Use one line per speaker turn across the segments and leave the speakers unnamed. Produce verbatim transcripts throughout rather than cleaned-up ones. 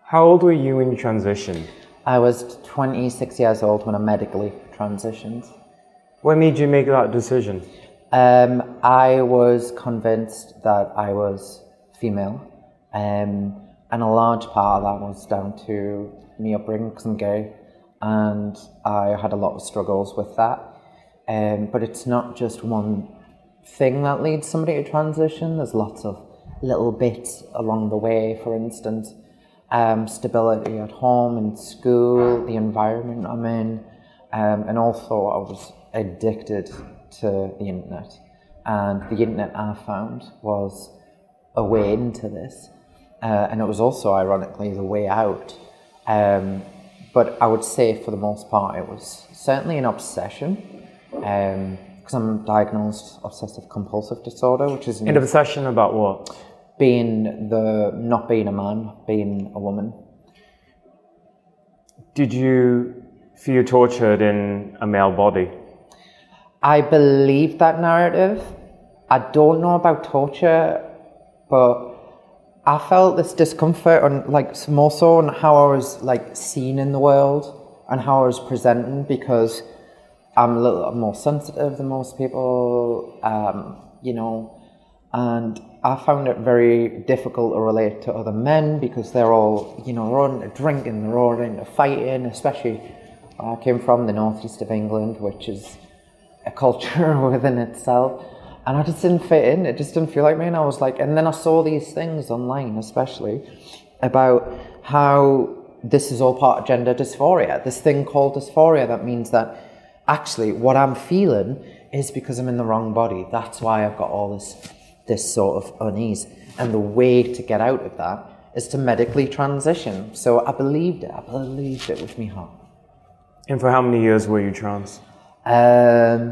How old were you when you transitioned?
I was twenty-six years old when I medically transitioned.
What made you make that decision?
Um, I was convinced that I was female, um, and a large part of that was down to me upbringing because I'm gay, and I had a lot of struggles with that. Um, but it's not just one thing that leads somebody to transition. There's lots of little bits along the way. For instance, um, stability at home, in school, the environment I'm in, um, and also I was addicted to the internet. And the internet I found was a way into this, uh, and it was also ironically the way out. Um, but I would say for the most part it was certainly an obsession. Um, because I'm diagnosed obsessive compulsive disorder, which is
an obsession about what?
Being the not being a man, being a woman.
Did you feel tortured in a male body?
I believe that narrative. I don't know about torture, but I felt this discomfort on, like, more so on how I was like seen in the world and how I was presenting, because I'm a little more sensitive than most people, um, you know, and I found it very difficult to relate to other men because they're all, you know, they're all into drinking, they're all into fighting, especially I came from the northeast of England, which is a culture within itself, and I just didn't fit in. It just didn't feel like me, and I was like, and then I saw these things online, especially about how this is all part of gender dysphoria, this thing called dysphoria that means that actually what I'm feeling is because I'm in the wrong body. That's why I've got all this this sort of unease, and the way to get out of that is to medically transition. So I believed it. I believed it with my heart.
And for how many years were you trans?
Um,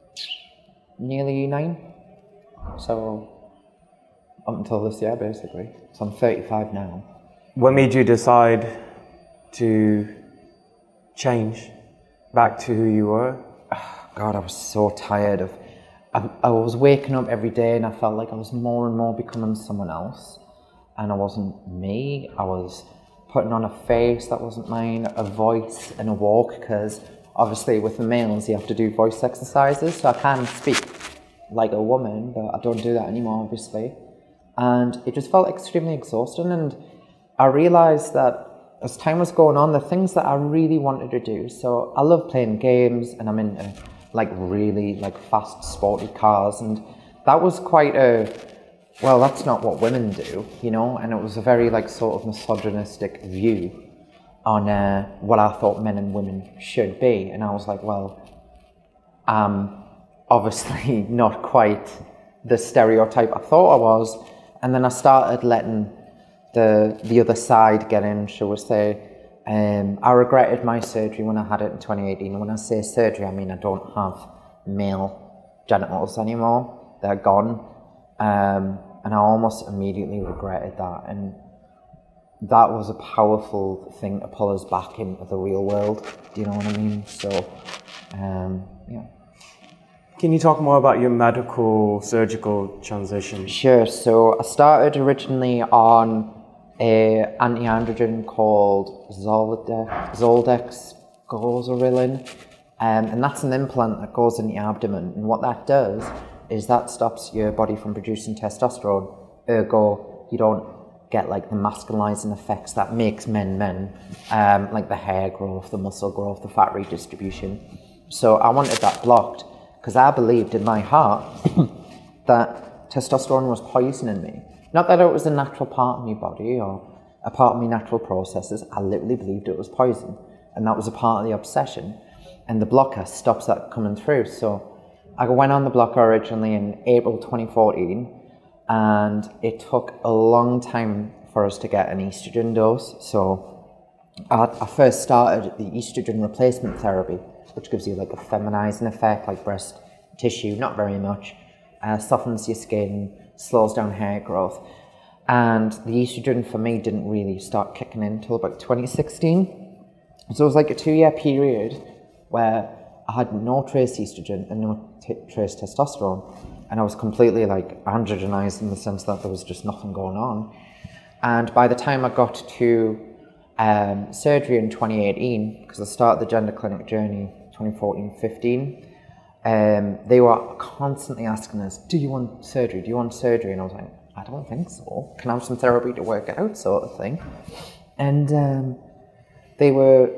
nearly nine. So up until this year, basically. So I'm thirty-five now.
What made you decide to change back to who you were?
Oh, God, I was so tired of... I, I was waking up every day and I felt like I was more and more becoming someone else. And I wasn't me. I was putting on a face that wasn't mine, a voice and a walk, because obviously with the males you have to do voice exercises, so I can speak like a woman, but I don't do that anymore, obviously. And it just felt extremely exhausting, and I realised that as time was going on, the things that I really wanted to do, so I love playing games and I'm into like really like fast sporty cars, and that was quite a, well, that's not what women do, you know, and it was a very like sort of misogynistic view on uh, what I thought men and women should be, and I was like, well, I'm obviously not quite the stereotype I thought I was, and then I started letting the the other side get in, shall we say. Um, I regretted my surgery when I had it in twenty eighteen. And when I say surgery, I mean I don't have male genitals anymore. They're gone. Um, and I almost immediately regretted that. And that was a powerful thing to pull us back into the real world. Do you know what I mean? So, um, yeah.
Can you talk more about your medical surgical transition?
Sure. So I started originally on a anti-androgen called Zoldex, Zoldex Goserelin, um, and that's an implant that goes in the abdomen, and what that does is that stops your body from producing testosterone, ergo you don't get like the masculinizing effects that makes men men, um, like the hair growth, the muscle growth, the fat redistribution. So I wanted that blocked because I believed in my heart that testosterone was poisoning me. Not that it was a natural part of my body or a part of my natural processes. I literally believed it was poison, and that was a part of the obsession. And the blocker stops that coming through. So I went on the blocker originally in April twenty fourteen, and it took a long time for us to get an estrogen dose. So I, I first started the estrogen replacement therapy, which gives you like a feminizing effect, like breast tissue, not very much, uh, softens your skin, slows down hair growth. And the estrogen for me didn't really start kicking in until about twenty sixteen. So it was like a two-year period where I had no trace estrogen and no t trace testosterone. And I was completely like androgenized in the sense that there was just nothing going on. And by the time I got to um, surgery in twenty eighteen, because I started the gender clinic journey twenty fourteen fifteen. Um, they were constantly asking us, do you want surgery? Do you want surgery? And I was like, I don't think so. Can I have some therapy to work it out, sort of thing? And um, they were,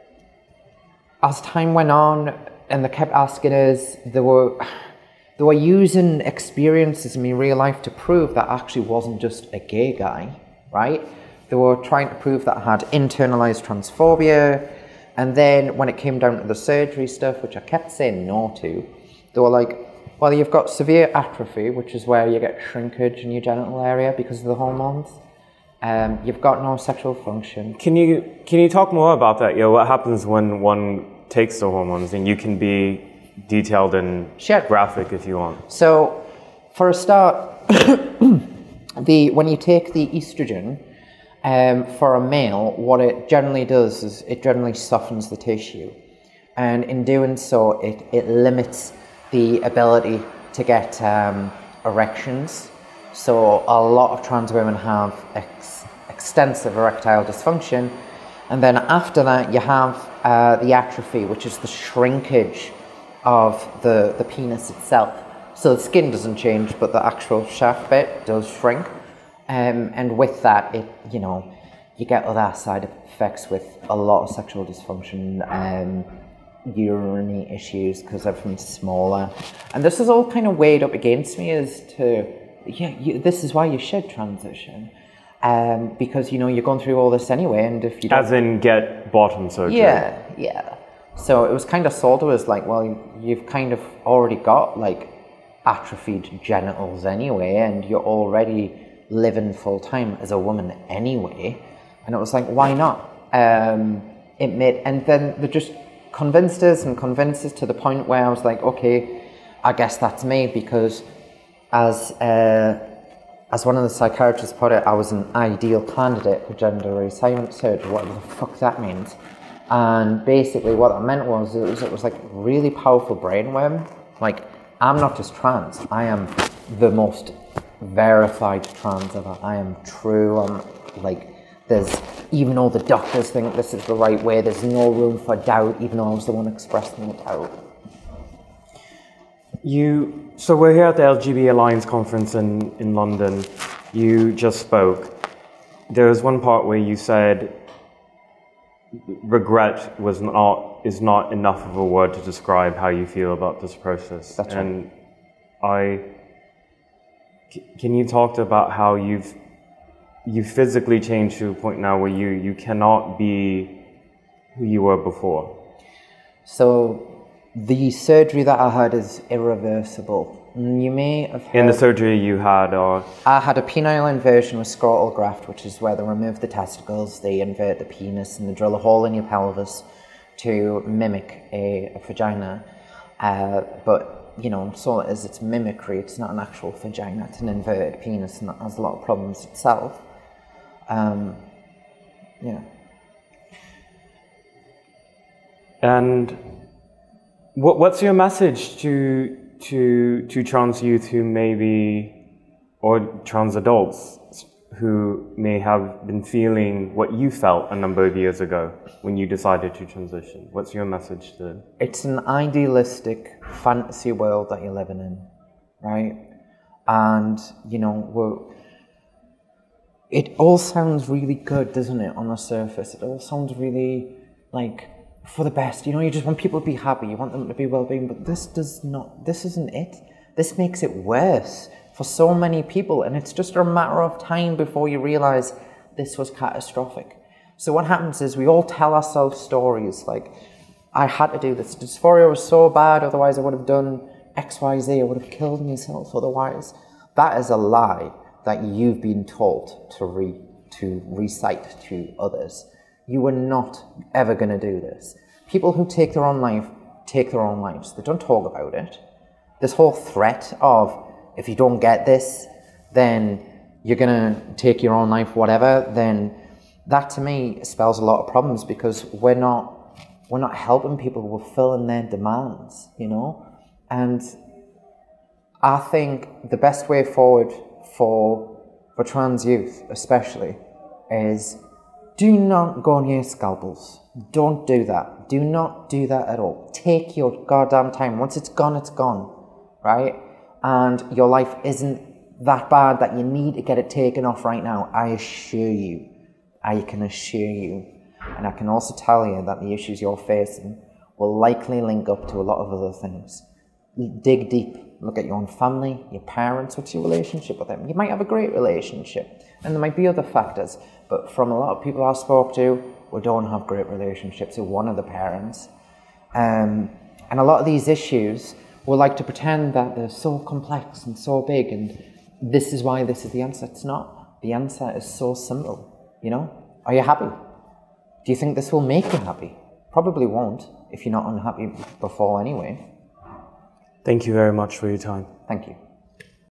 as time went on, and they kept asking us, they were, they were using experiences in my real life to prove that I actually wasn't just a gay guy, right? They were trying to prove that I had internalized transphobia. And then when it came down to the surgery stuff, which I kept saying no to, they were like, well, you've got severe atrophy, which is where you get shrinkage in your genital area because of the hormones. Um, you've got no sexual function.
Can you can you talk more about that? You know, what happens when one takes the hormones? And you can be detailed and
sure.
graphic if you want.
So, for a start, the when you take the estrogen, Um, for a male, what it generally does is it generally softens the tissue. And in doing so, it, it limits the ability to get um, erections. So a lot of trans women have ex extensive erectile dysfunction. And then after that, you have uh, the atrophy, which is the shrinkage of the, the penis itself. So the skin doesn't change, but the actual shaft bit does shrink. Um, and with that, it you know, you get other side effects with a lot of sexual dysfunction, um, urinary issues because everything's smaller, and this is all kind of weighed up against me as to yeah, you, this is why you should transition, um, because you know you're going through all this anyway, and if you don't,
as in get bottom surgery.
Yeah, yeah. So it was kind of sold to us like, well, you've kind of already got like atrophied genitals anyway, and you're already living full time as a woman anyway, and it was like, why not? Um, it made, and then they just convinced us and convinced us to the point where I was like, okay, I guess that's me, because as uh, as one of the psychiatrists put it, I was an ideal candidate for gender reassignment surgery, whatever the fuck that means. And basically, what that meant was it was it was like really powerful brainworm. Like, I'm not just trans; I am the most verified trans ever. I am true. I'm like, there's, even though the doctors think this is the right way, there's no room for doubt, even though I was the one expressing the doubt.
You, so we're here at the L G B T Alliance conference in, in London. You just spoke. There was one part where you said regret was not, is not enough of a word to describe how you feel about this process.
That's
and
right.
I, can you talk about how you've you physically changed to a point now where you you cannot be who you were before?
So the surgery that I had is irreversible. You may have heard,
in the surgery you had, or
I had a penile inversion with scrotal graft, which is where they remove the testicles, they invert the penis, and they drill a hole in your pelvis to mimic a, a vagina. Uh, but you know, so it is, it's mimicry, it's not an actual vagina, it's an inverted penis, and that has a lot of problems itself. Um, yeah.
And what, what's your message to, to, to trans youth who may be, or trans adults who may have been feeling what you felt a number of years ago when you decided to transition? What's your message to them?
It's an idealistic fantasy world that you're living in, right? And, you know, we're, it all sounds really good, doesn't it, on the surface? It all sounds really, like, for the best. You know, you just want people to be happy, you want them to be well-being, but this does not, this isn't it. This makes it worse for so many people, and it's just a matter of time before you realize this was catastrophic. So what happens is we all tell ourselves stories like, I had to do this, dysphoria was so bad, otherwise I would have done X, Y, Z, I would have killed myself otherwise. That is a lie that you've been told to, re to recite to others. You were not ever going to do this. People who take their own life, take their own lives. They don't talk about it. This whole threat of, if you don't get this, then you're gonna take your own life, whatever, then that to me spells a lot of problems, because we're not, we're not helping people, we're filling their demands, you know? And I think the best way forward for, for trans youth especially is Do not go near scalpels. Don't do that. Do not do that at all. Take your goddamn time. Once it's gone, it's gone, right? And your life isn't that bad that you need to get it taken off right now. I assure you. I can assure you. And I can also tell you that the issues you're facing will likely link up to a lot of other things. Dig deep. Look at your own family, your parents. What's your relationship with them? You might have a great relationship. And there might be other factors. But from a lot of people I've spoke to, we don't have great relationships with one of the parents. Um, and a lot of these issues, we like to pretend that they're so complex and so big, and this is why this is the answer. It's not. The answer is so simple, you know? Are you happy? Do you think this will make you happy? Probably won't, if you're not unhappy before anyway.
Thank you very much for your time.
Thank you.